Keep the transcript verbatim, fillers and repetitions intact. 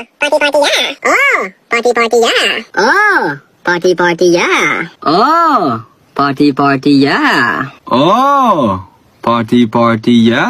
party party yeah. Oh, party party yeah. Oh, party party yeah. Oh, party party yeah. Oh, party party yeah.